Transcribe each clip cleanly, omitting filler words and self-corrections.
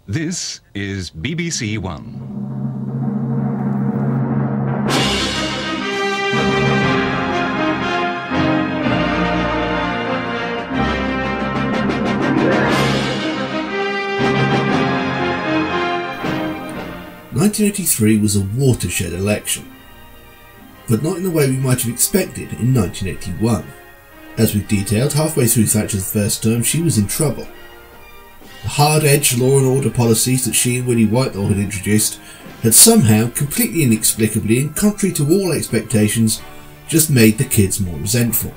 This is BBC One. (1983) was a watershed election, but not in the way we might have expected in 1981. As we've detailed, halfway through Thatcher's first term she was in trouble. The hard-edged law and order policies that she and Willie Whitelaw had introduced had somehow, completely inexplicably and contrary to all expectations, just made the kids more resentful.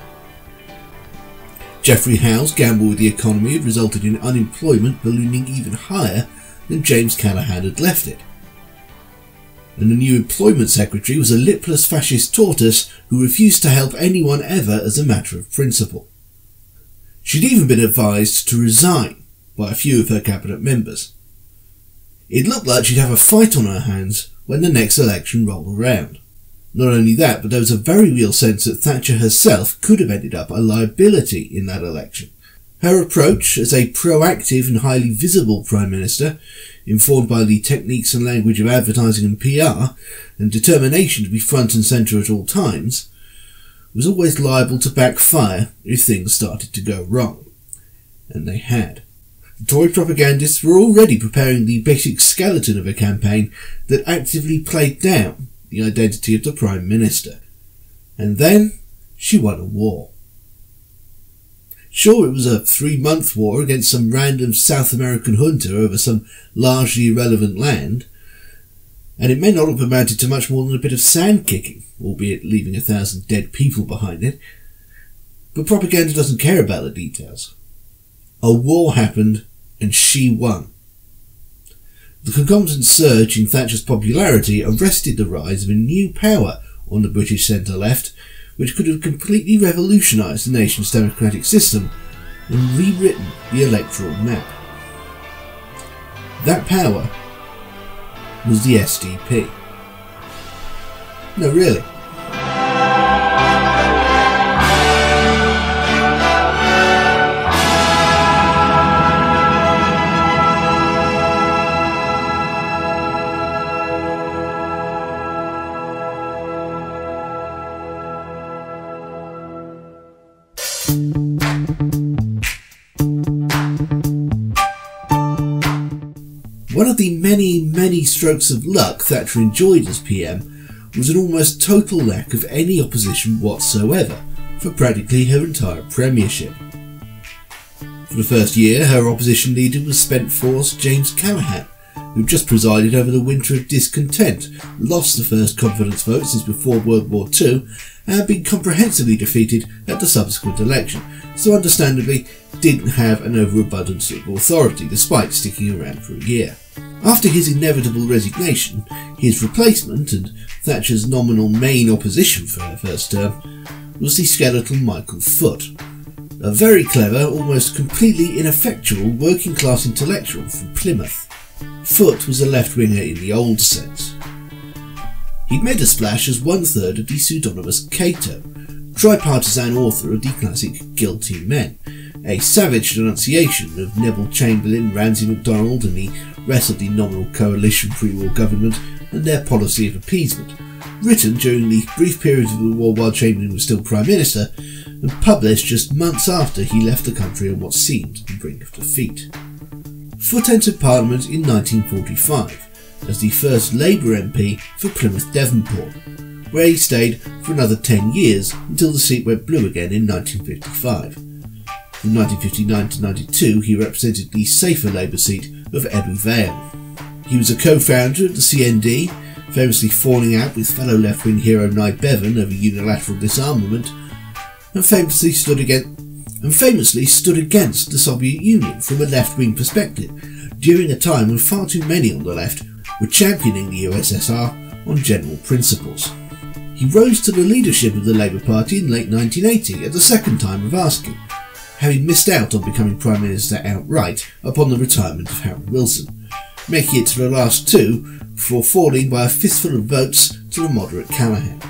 Geoffrey Howe's gamble with the economy had resulted in unemployment ballooning even higher than James Callaghan had left it. And the new employment secretary was a lipless fascist tortoise who refused to help anyone ever as a matter of principle. She'd even been advised to resign by a few of her cabinet members. It looked like she'd have a fight on her hands when the next election rolled around. Not only that, but there was a very real sense that Thatcher herself could have ended up a liability in that election. Her approach as a proactive and highly visible Prime Minister, informed by the techniques and language of advertising and PR, and determination to be front and centre at all times, was always liable to backfire if things started to go wrong. And they had. The Tory propagandists were already preparing the basic skeleton of a campaign that actively played down the identity of the Prime Minister. And then she won a war. Sure, it was a 3-month war against some random South American junta over some largely irrelevant land, and it may not have amounted to much more than a bit of sand kicking, albeit leaving 1,000 dead people behind it. But propaganda doesn't care about the details. A war happened, and she won. The concomitant surge in Thatcher's popularity arrested the rise of a new power on the British centre-left, which could have completely revolutionised the nation's democratic system and rewritten the electoral map. That power was the SDP. No, really. One of the many strokes of luck Thatcher enjoyed as PM was an almost total lack of any opposition whatsoever for practically her entire premiership. For the first year, her opposition leader was spent force James Callaghan, who just presided over the winter of discontent, lost the first confidence vote since before World War II, and had been comprehensively defeated at the subsequent election, so understandably didn't have an overabundance of authority despite sticking around for a year. After his inevitable resignation, his replacement, and Thatcher's nominal main opposition for her first term, was the skeletal Michael Foot, a very clever, almost completely ineffectual working-class intellectual from Plymouth. Foot was a left-winger in the old sense. He'd made a splash as one-third of the pseudonymous Cato, tripartisan author of the classic Guilty Men, a savage denunciation of Neville Chamberlain, Ramsay MacDonald and the rest of the nominal coalition pre-war government and their policy of appeasement, written during the brief period of the war while Chamberlain was still Prime Minister, and published just months after he left the country on what seemed the brink of defeat. Foot entered Parliament in 1945 as the first Labour MP for Plymouth Devonport, where he stayed for another 10 years until the seat went blue again in 1955. From 1959 to 92 he represented the safer Labour seat of Ebbw Vale. He was a co-founder of the CND, famously falling out with fellow left-wing hero Nye Bevan over unilateral disarmament, and famously stood against the Soviet Union from a left-wing perspective during a time when far too many on the left were championing the USSR on general principles. He rose to the leadership of the Labour Party in late 1980 at the second time of asking, having missed out on becoming Prime Minister outright upon the retirement of Harold Wilson, making it to the last two before falling by a fistful of votes to the moderate Callaghan.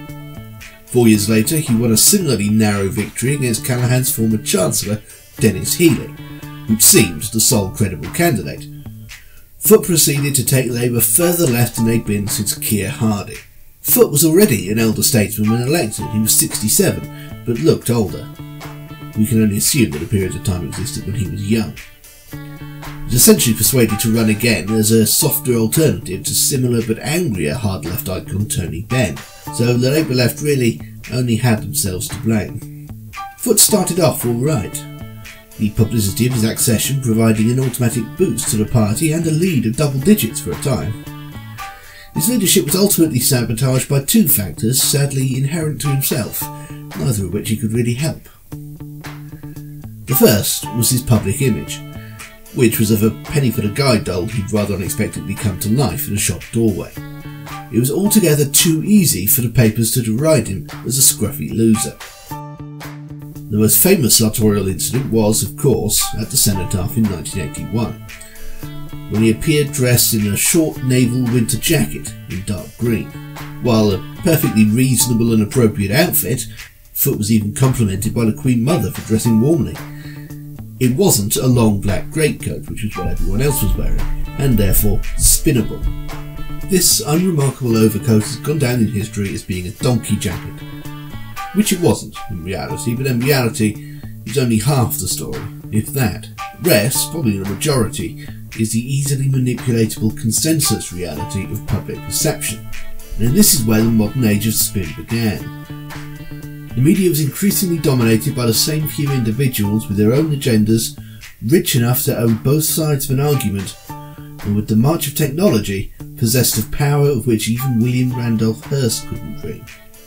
4 years later, he won a similarly narrow victory against Callaghan's former Chancellor, Denis Healey, who seemed the sole credible candidate. Foot proceeded to take Labour further left than they'd been since Keir Hardie. Foot was already an elder statesman when elected. He was 67, but looked older. We can only assume that a period of time existed when he was young. He was essentially persuaded to run again as a softer alternative to similar but angrier hard left icon Tony Benn, so the Labour left really only had themselves to blame. Foot started off all right. The publicity of his accession providing an automatic boost to the party and a lead of double digits for a time. His leadership was ultimately sabotaged by two factors sadly inherent to himself, neither of which he could really help. The first was his public image, which was of a penny for the guide doll who'd rather unexpectedly come to life in a shop doorway. It was altogether too easy for the papers to deride him as a scruffy loser. The most famous sartorial incident was, of course, at the Cenotaph in 1981, when he appeared dressed in a short naval winter jacket in dark green. While a perfectly reasonable and appropriate outfit, Foot was even complimented by the Queen Mother for dressing warmly. It wasn't a long black greatcoat, which was what everyone else was wearing, and therefore spinnable. This unremarkable overcoat has gone down in history as being a donkey jacket, which it wasn't in reality, but in reality is only half the story, if that. The rest, probably the majority, is the easily manipulatable consensus reality of public perception, and this is where the modern age of spin began. The media was increasingly dominated by the same few individuals with their own agendas, rich enough to own both sides of an argument, and with the march of technology, possessed of power of which even William Randolph Hearst couldn't dream.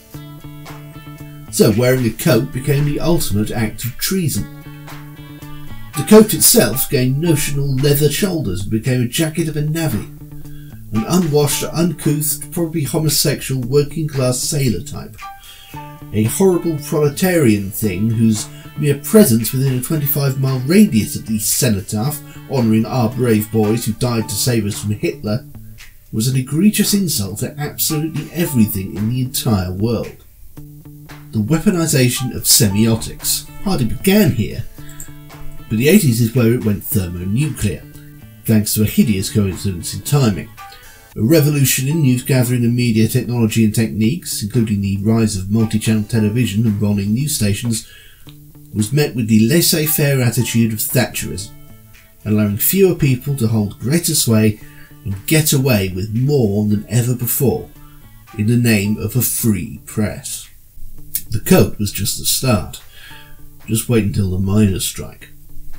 So wearing a coat became the ultimate act of treason. The coat itself gained notional leather shoulders and became a jacket of a navvy, an unwashed, uncouth, probably homosexual working-class sailor type. A horrible proletarian thing whose mere presence within a 25-mile radius of the Cenotaph, honouring our brave boys who died to save us from Hitler, was an egregious insult to absolutely everything in the entire world. The weaponisation of semiotics hardly began here, but the 80s is where it went thermonuclear, thanks to a hideous coincidence in timing. A revolution in news gathering and media technology and techniques, including the rise of multi-channel television and rolling news stations, was met with the laissez-faire attitude of Thatcherism, allowing fewer people to hold greater sway and get away with more than ever before in the name of a free press. The coat was just the start. Just wait until the miners' strike.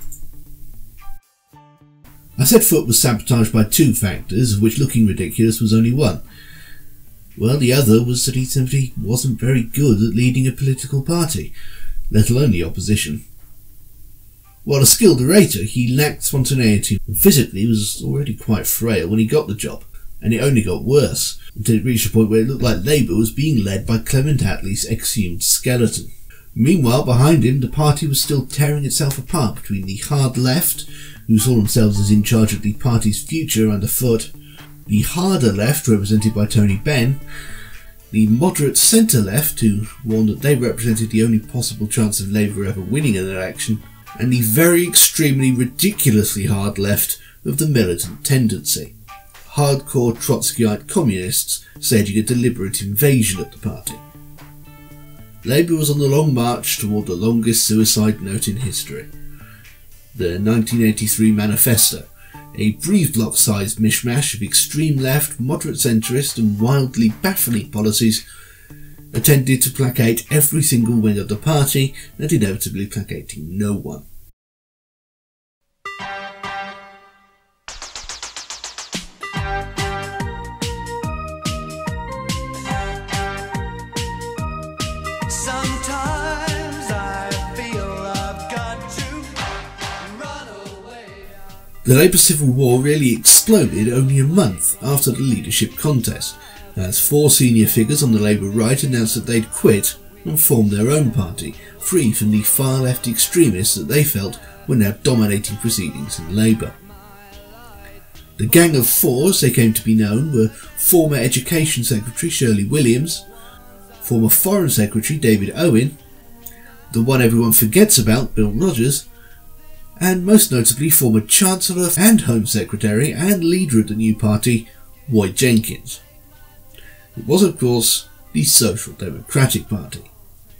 I said Foot was sabotaged by two factors, of which looking ridiculous was only one. Well, the other was that he simply wasn't very good at leading a political party, let alone the opposition. While a skilled orator, he lacked spontaneity and physically was already quite frail when he got the job, and it only got worse, until it reached a point where it looked like Labour was being led by Clement Attlee's exhumed skeleton. Meanwhile, behind him, the party was still tearing itself apart between the hard left, who saw themselves as in charge of the party's future underfoot, the harder left, represented by Tony Benn, the moderate centre-left, who warned that they represented the only possible chance of Labour ever winning an election, and the very extremely ridiculously hard left of the militant tendency. Hardcore Trotskyite communists staging a deliberate invasion at the party. Labour was on the long march toward the longest suicide note in history. The 1983 Manifesto, a breeze-block-sized mishmash of extreme left, moderate centrist and wildly baffling policies, attempted to placate every single wing of the party and inevitably placating no one. The Labour Civil War really exploded only a month after the leadership contest, as four senior figures on the Labour right announced that they'd quit and formed their own party, free from the far-left extremists that they felt were now dominating proceedings in Labour. The Gang of Four, as they came to be known, were former Education Secretary Shirley Williams, former Foreign Secretary David Owen, the one everyone forgets about, Bill Rogers, and most notably former Chancellor and Home Secretary and leader of the new party, Roy Jenkins. It was, of course, the Social Democratic Party.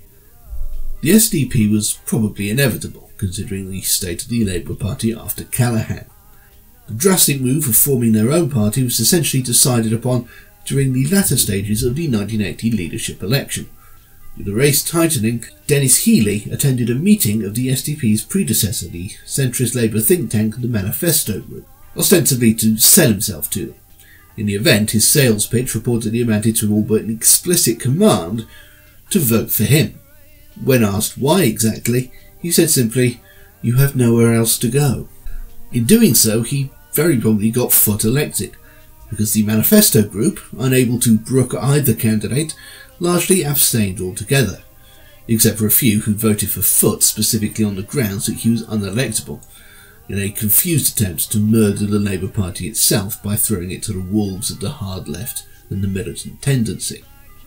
The SDP was probably inevitable, considering the state of the Labour Party after Callaghan. The drastic move of forming their own party was essentially decided upon during the latter stages of the 1980 leadership election. With the race tightening, Dennis Healey attended a meeting of the SDP's predecessor, the centrist Labour think tank the Manifesto Group, ostensibly to sell himself to them. In the event, his sales pitch reportedly amounted to all but an explicit command to vote for him. When asked why exactly, he said simply, "You have nowhere else to go." In doing so, he very probably got Foot elected, because the Manifesto Group, unable to brook either candidate, largely abstained altogether, except for a few who voted for Foot specifically on the grounds that he was unelectable, in a confused attempt to murder the Labour Party itself by throwing it to the wolves of the hard left and the militant tendency.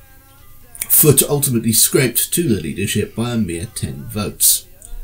Foot ultimately scraped to the leadership by a mere 10 votes.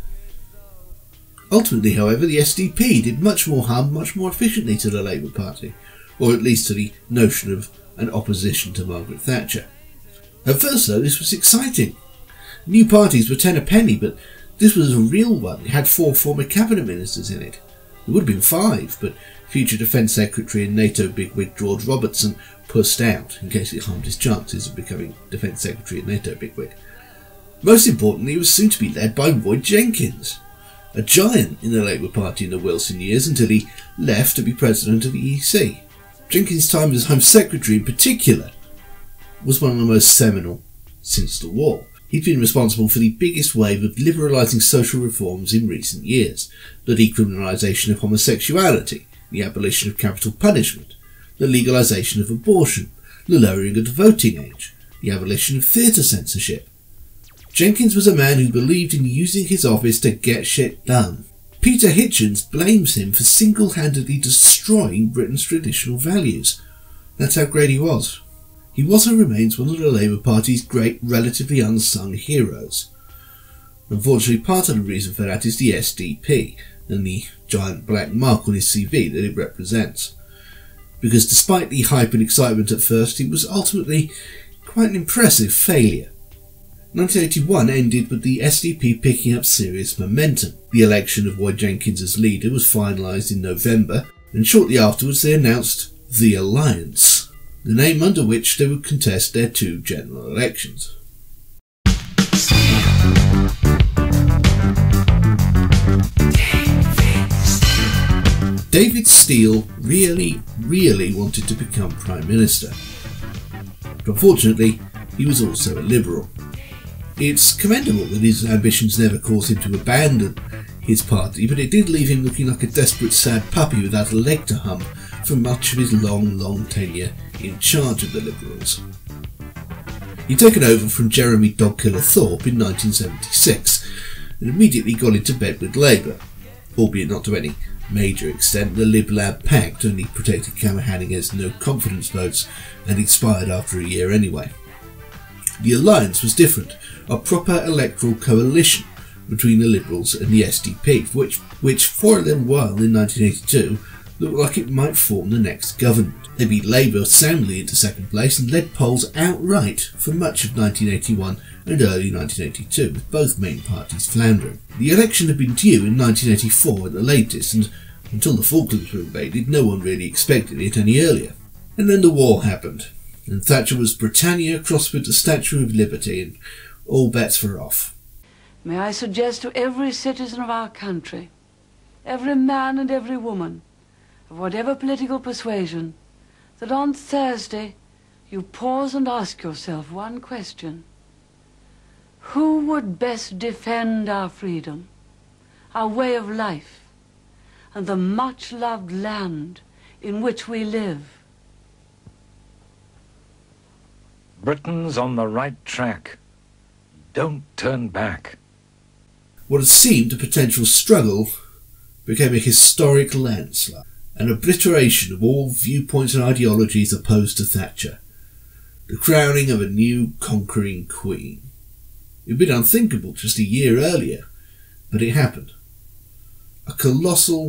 Ultimately, however, the SDP did much more harm much more efficiently to the Labour Party, or at least to the notion of an opposition to Margaret Thatcher. At first, though, this was exciting. New parties were 10 a penny, but this was a real one. It had 4 former cabinet ministers in it. It would have been 5, but future Defence Secretary and NATO bigwig George Robertson pussed out, in case it harmed his chances of becoming Defence Secretary and NATO bigwig. Most importantly, it was soon to be led by Roy Jenkins, a giant in the Labour Party in the Wilson years until he left to be president of the EC. Jenkins' time as Home Secretary in particular was one of the most seminal since the war. He'd been responsible for the biggest wave of liberalising social reforms in recent years: the decriminalisation of homosexuality, the abolition of capital punishment, the legalisation of abortion, the lowering of the voting age, the abolition of theatre censorship. Jenkins was a man who believed in using his office to get shit done. Peter Hitchens blames him for single-handedly destroying Britain's traditional values. That's how great he was. He was and remains one of the Labour Party's great, relatively unsung heroes. Unfortunately, part of the reason for that is the SDP and the giant black mark on his CV that it represents. Because despite the hype and excitement at first, it was ultimately quite an impressive failure. 1981 ended with the SDP picking up serious momentum. The election of Roy Jenkins as leader was finalised in November, and shortly afterwards they announced the Alliance, the name under which they would contest their 2 general elections. David Steele really wanted to become Prime Minister. But unfortunately, he was also a Liberal. It's commendable that his ambitions never caused him to abandon his party, but it did leave him looking like a desperate sad puppy without a leg to hump for much of his long tenure in charge of the Liberals. He'd taken over from Jeremy Dogkiller Thorpe in 1976 and immediately got into bed with Labour, albeit not to any major extent. The Lib Lab Pact only protected Callaghan against no confidence votes and expired after a year anyway. The Alliance was different, a proper electoral coalition between the Liberals and the SDP, which for a little while in 1982 looked like it might form the next government. They beat Labour soundly into second place and led polls outright for much of 1981 and early 1982, with both main parties floundering. The election had been due in 1984 at the latest, and until the Falklands were invaded, no one really expected it any earlier. And then the war happened, and Thatcher was Britannia crossed with the Statue of Liberty, and all bets were off. May I suggest to every citizen of our country, every man and every woman, of whatever political persuasion, that on Thursday you pause and ask yourself one question. Who would best defend our freedom, our way of life, and the much-loved land in which we live? Britain's on the right track. Don't turn back. What had seemed a potential struggle became a historic landslide, an obliteration of all viewpoints and ideologies opposed to Thatcher, the crowning of a new conquering queen. It had been unthinkable just a year earlier, but it happened. a colossal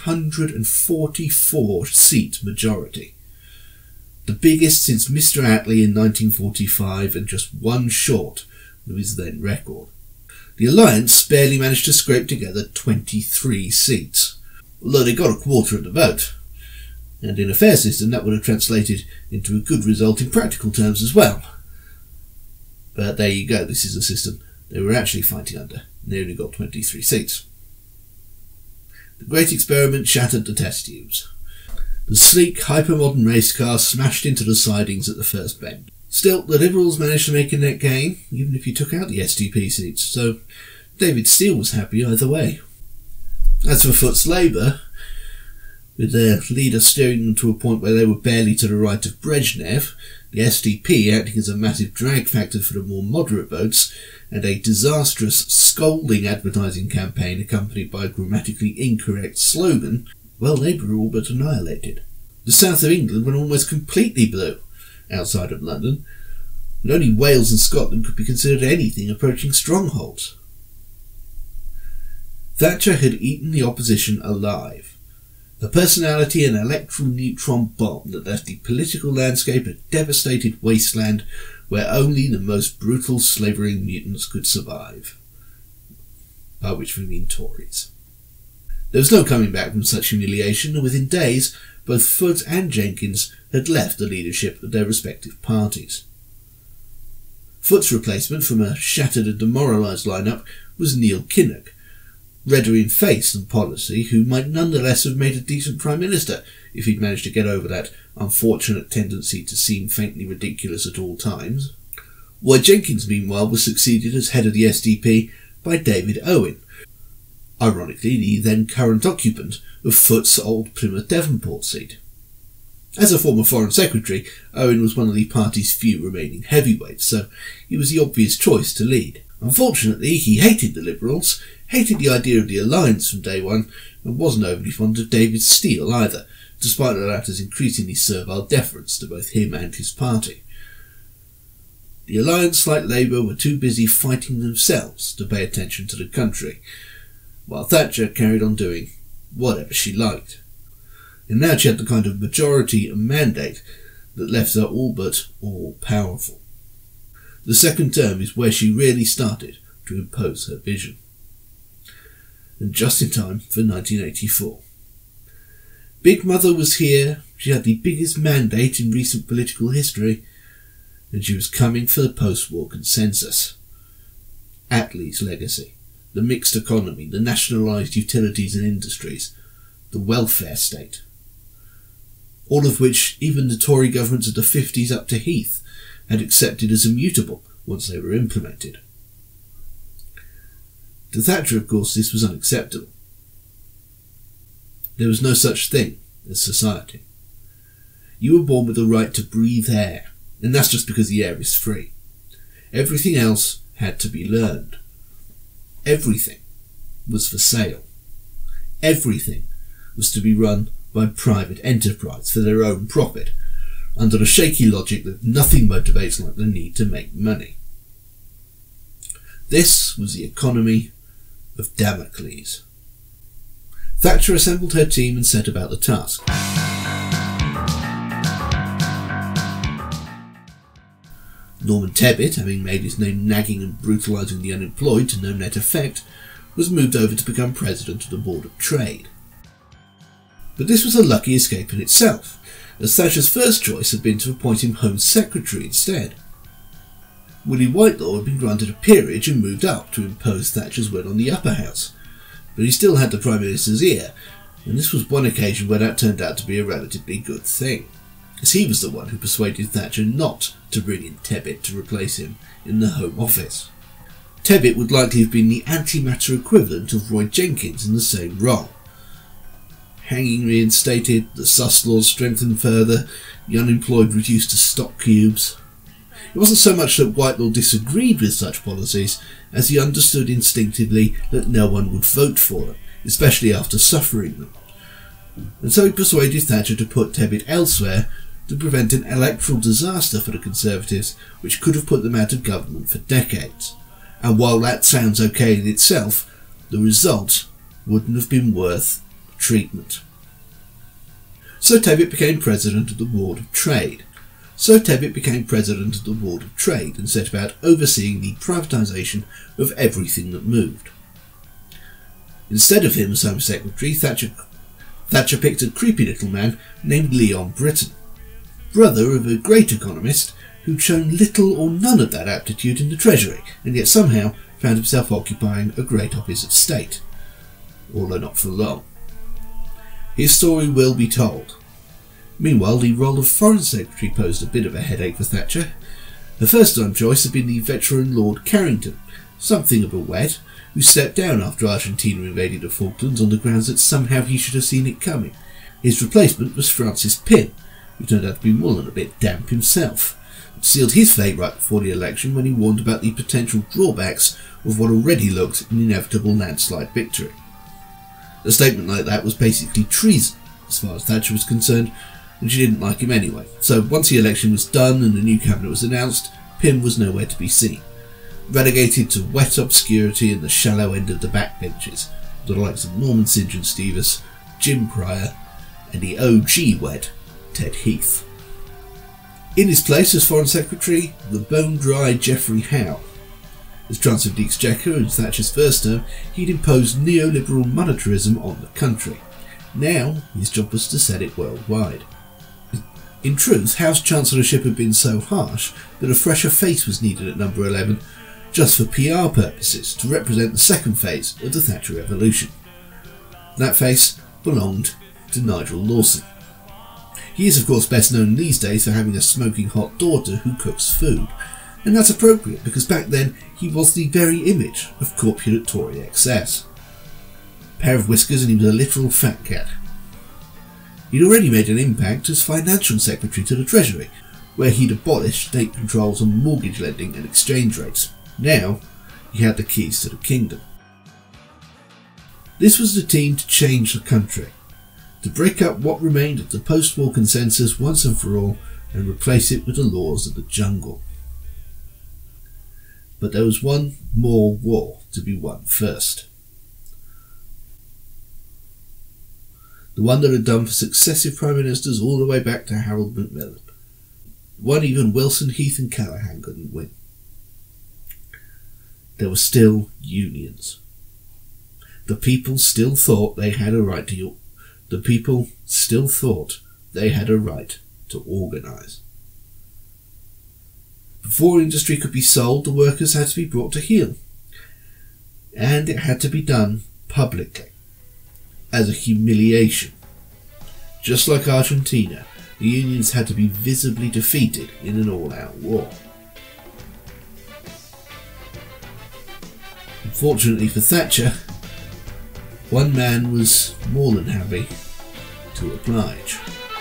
144-seat majority, the biggest since Mr. Attlee in 1945 and just one short of his then record. The Alliance barely managed to scrape together 23 seats, although they got a quarter of the vote, and in a fair system that would have translated into a good result in practical terms as well. But there you go, this is the system they were actually fighting under, and they only got 23 seats. The great experiment shattered the test tubes. The sleek, hyper-modern race car smashed into the sidings at the first bend. Still, the Liberals managed to make a net gain, even if you took out the SDP seats, so David Steele was happy either way. As for Foot's Labour, with their leader steering them to a point where they were barely to the right of Brezhnev, the SDP acting as a massive drag factor for the more moderate votes, and a disastrous, scolding advertising campaign accompanied by a grammatically incorrect slogan, well, Labour were all but annihilated. The south of England went almost completely blue, outside of London, and only Wales and Scotland could be considered anything approaching strongholds. Thatcher had eaten the opposition alive. A personality and electoral neutron bomb that left the political landscape a devastated wasteland where only the most brutal slavering mutants could survive. By which we mean Tories. There was no coming back from such humiliation, and within days both Foot and Jenkins had left the leadership of their respective parties. Foot's replacement from a shattered and demoralised lineup was Neil Kinnock, redder in face than policy, who might nonetheless have made a decent Prime Minister if he'd managed to get over that unfortunate tendency to seem faintly ridiculous at all times. While Jenkins, meanwhile, was succeeded as head of the SDP by David Owen, ironically the then current occupant of Foot's old Plymouth Devonport seat. As a former Foreign Secretary, Owen was one of the party's few remaining heavyweights, so he was the obvious choice to lead. Unfortunately, he hated the Liberals, hated the idea of the alliance from day one, and wasn't overly fond of David Steele either, despite the latter's increasingly servile deference to both him and his party. The alliance, like Labour, were too busy fighting themselves to pay attention to the country, while Thatcher carried on doing whatever she liked. And now she had the kind of majority and mandate that left her all but all-powerful. The second term is where she really started to impose her vision. And just in time for 1984. Big Mother was here, she had the biggest mandate in recent political history, and she was coming for the post-war consensus. Attlee's legacy, the mixed economy, the nationalised utilities and industries, the welfare state. All of which even the Tory governments of the 50s up to Heath had accepted as immutable once they were implemented. To Thatcher, of course, this was unacceptable. There was no such thing as society. You were born with the right to breathe air, and that's just because the air is free. Everything else had to be learned. Everything was for sale. Everything was to be run by private enterprise for their own profit, under the shaky logic that nothing motivates like the need to make money. This was the economy of Damocles. Thatcher assembled her team and set about the task. Norman Tebbit, having made his name nagging and brutalising the unemployed to no net effect, was moved over to become president of the Board of Trade. But this was a lucky escape in itself, as Thatcher's first choice had been to appoint him Home Secretary instead. Willie Whitelaw had been granted a peerage and moved up to impose Thatcher's will on the upper house, but he still had the Prime Minister's ear, and this was one occasion where that turned out to be a relatively good thing, as he was the one who persuaded Thatcher not to bring in Tebbit to replace him in the Home Office. Tebbit would likely have been the antimatter equivalent of Roy Jenkins in the same role. Hanging reinstated, the sus laws strengthened further, the unemployed reduced to stock cubes. It wasn't so much that Whitelaw disagreed with such policies as he understood instinctively that no one would vote for them, especially after suffering them. And so he persuaded Thatcher to put Tebbit elsewhere to prevent an electoral disaster for the Conservatives which could have put them out of government for decades. And while that sounds okay in itself, the result wouldn't have been worth treatment. So Tevitt became president of the Board of Trade. And set about overseeing the privatisation of everything that moved. Instead of him as Home Secretary, Thatcher picked a creepy little man named Leon Brittan, brother of a great economist who'd shown little or none of that aptitude in the Treasury, and yet somehow found himself occupying a great office of state, although not for long. His story will be told. Meanwhile, the role of Foreign Secretary posed a bit of a headache for Thatcher. Her first-time choice had been the veteran Lord Carrington, something of a wet, who stepped down after Argentina invaded the Falklands on the grounds that somehow he should have seen it coming. His replacement was Francis Pym, who turned out to be more than a bit damp himself, and sealed his fate right before the election when he warned about the potential drawbacks of what already looked an inevitable landslide victory. A statement like that was basically treason, as far as Thatcher was concerned, and she didn't like him anyway. So once the election was done and the new cabinet was announced, Pym was nowhere to be seen, relegated to wet obscurity in the shallow end of the backbenches, with the likes of Norman St John Stevens, Jim Pryor, and the OG wed, Ted Heath. In his place as Foreign Secretary, the bone-dry Geoffrey Howe. As Chancellor of the Exchequer in Thatcher's first term, he'd imposed neoliberal monetarism on the country. Now, his job was to set it worldwide. In truth, Howe's chancellorship had been so harsh that a fresher face was needed at number 11, just for PR purposes, to represent the second phase of the Thatcher revolution. That face belonged to Nigel Lawson. He is of course best known these days for having a smoking hot daughter who cooks food, and that's appropriate because back then he was the very image of corpulent Tory excess. A pair of whiskers and he was a literal fat cat. He'd already made an impact as Financial Secretary to the Treasury, where he'd abolished state controls on mortgage lending and exchange rates. Now he had the keys to the kingdom. This was the team to change the country, to break up what remained of the post-war consensus once and for all and replace it with the laws of the jungle. But there was one more war to be won first. The one that had done for successive Prime Ministers all the way back to Harold Macmillan. One even Wilson, Heath and Callaghan couldn't win. There were still unions. The people still thought they had a right to organise. Before industry could be sold, the workers had to be brought to heel. And it had to be done publicly, as a humiliation. Just like Argentina, the unions had to be visibly defeated in an all-out war. Unfortunately for Thatcher, one man was more than happy to oblige.